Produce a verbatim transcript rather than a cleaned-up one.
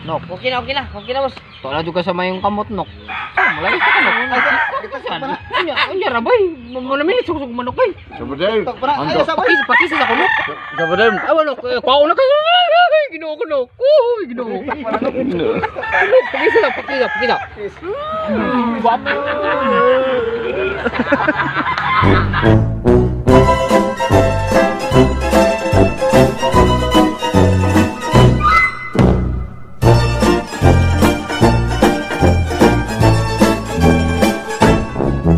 Nok, okay na, okay na. Okay na, boss. Wala juga sa mayong kamot, Nok. Mulai ka, Nok. Kita saan? Anya, anya, rabay. Malamin, susug manok, bay. Sabadell. Ano, pakis, pakis sa kamot. Sabadell. Awa, Nok. Kwao na kayo. Ginoo ko, Nok. Uy, ginoo. Pakis na, pakis na, pakis na. Guwapo.